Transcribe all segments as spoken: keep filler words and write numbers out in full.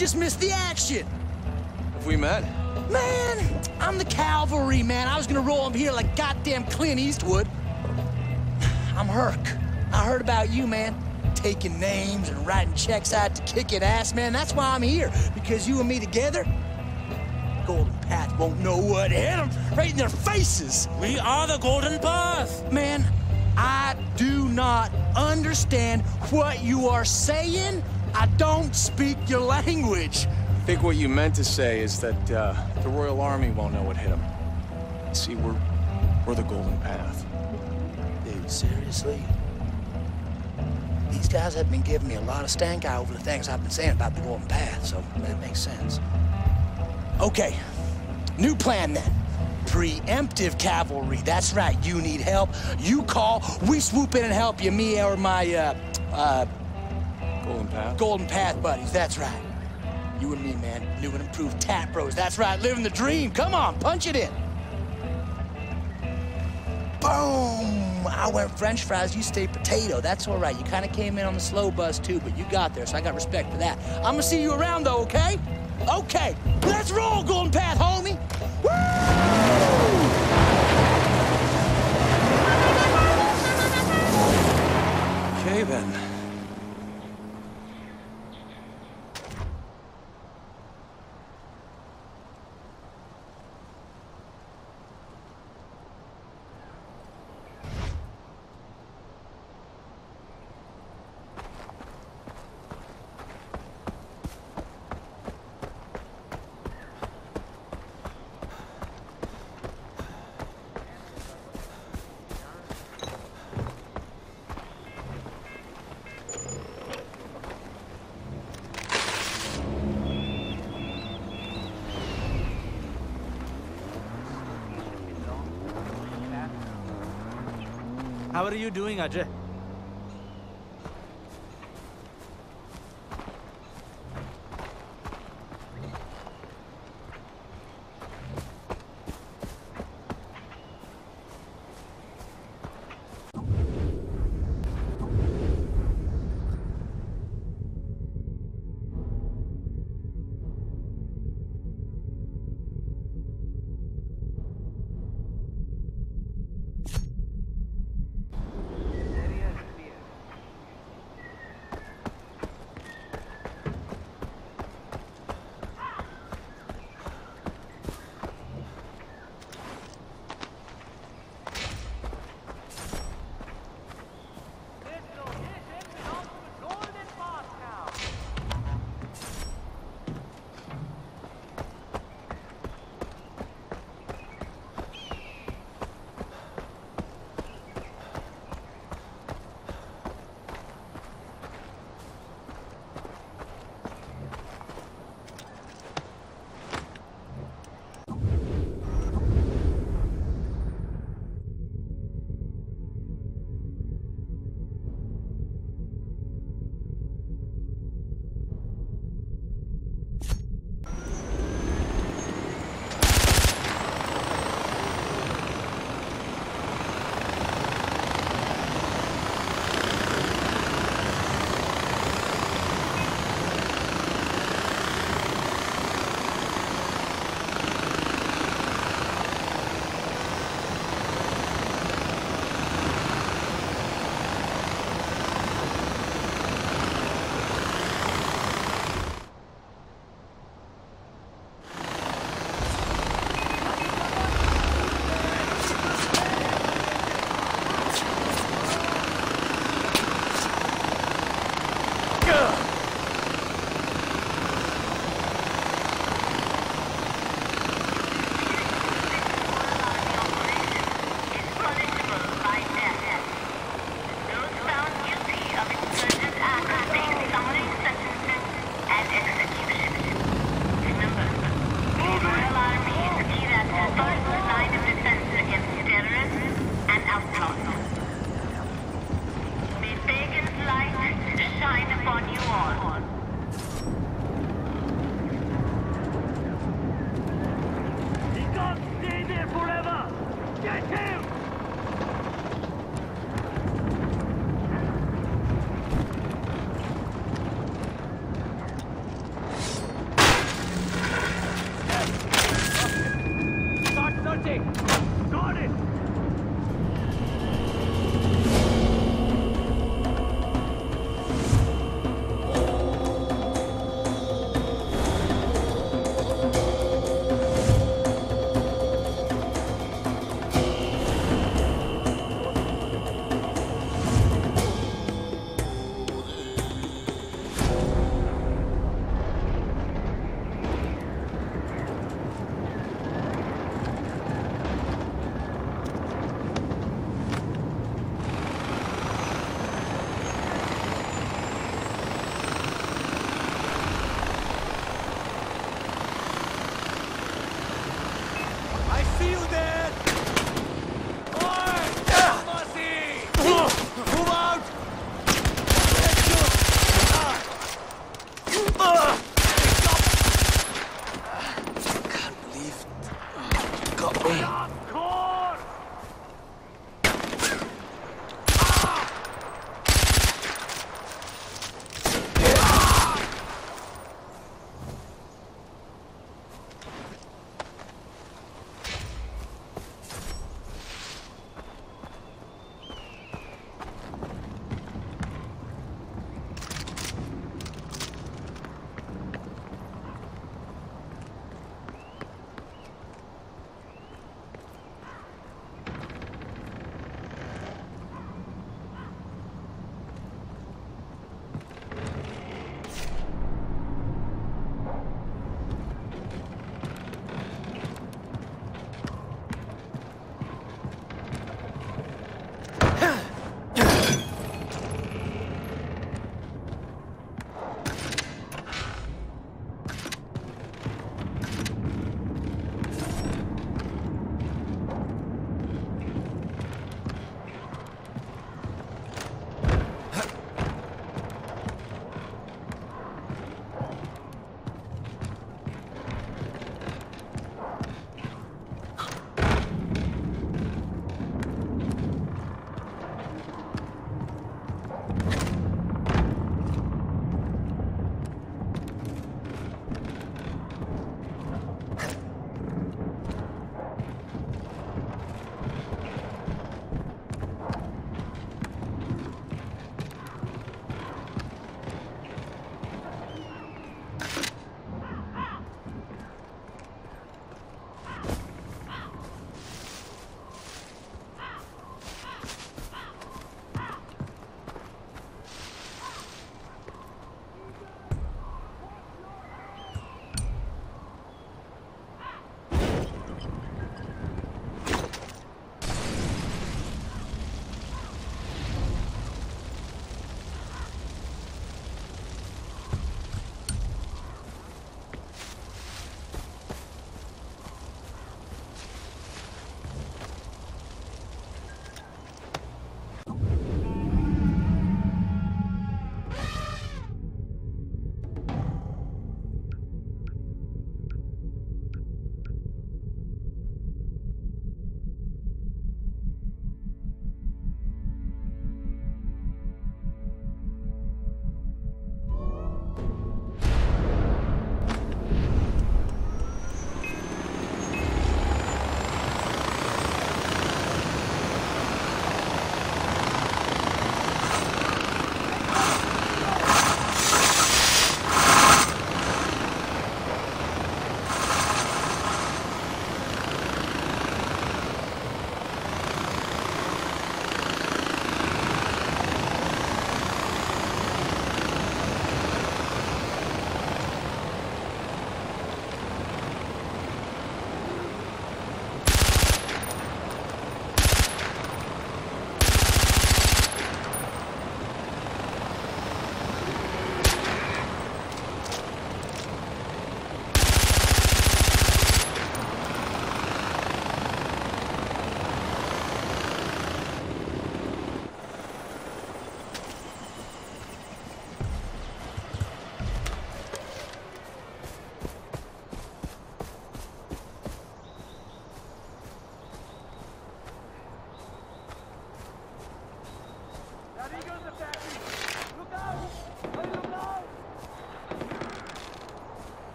just missed the action. Have we met? Man, I'm the cavalry, man. I was gonna roll up here like goddamn Clint Eastwood. I'm Hurk. I heard about you, man. Taking names and writing checks out to kick it ass, man. That's why I'm here. Because you and me together, Golden Path won't know what hit them right in their faces. We are the Golden Path. Man, I do not understand what you are saying. I don't speak your language. I think what you meant to say is that uh, the Royal Army won't know what hit them. You see, we're, we're the Golden Path. Dude, seriously? These guys have been giving me a lot of stank eye over the things I've been saying about the Golden Path, so that makes sense. Okay, new plan then. Preemptive cavalry, that's right. You need help, you call, we swoop in and help you, me or my, uh, uh... Golden Path? Golden Path buddies, that's right. You and me, man, new and improved tap bros, that's right, living the dream. Come on, punch it in. Boom! I went French fries, you stayed potato. That's all right. You kind of came in on the slow bus, too, but you got there, so I got respect for that. I'm gonna see you around, though, okay? Okay, let's roll, Golden Path, homie! Woo! Okay, then. How are you doing, Ajay?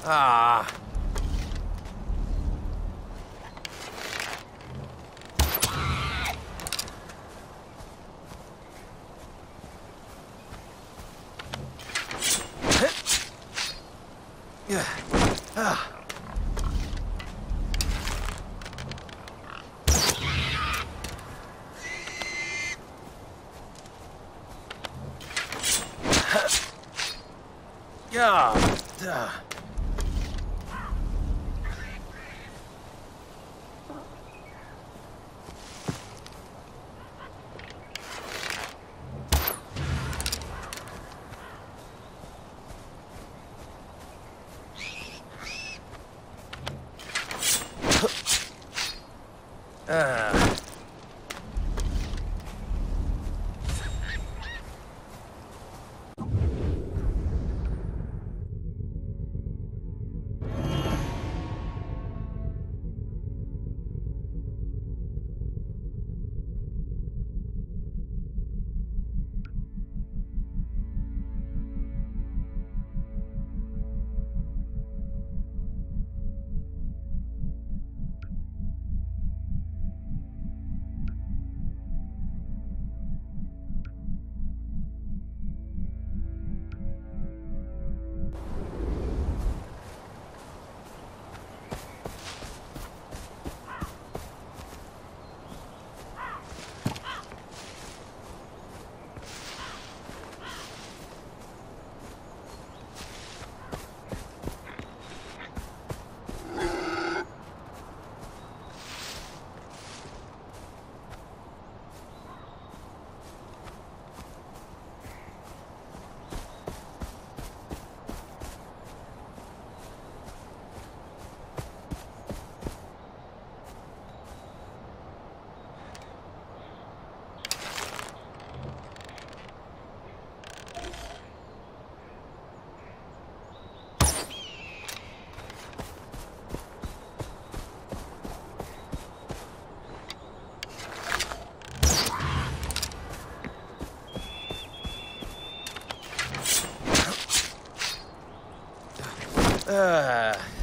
Ah. Yeah. Ah. Yeah. Duh. Ah. Uh.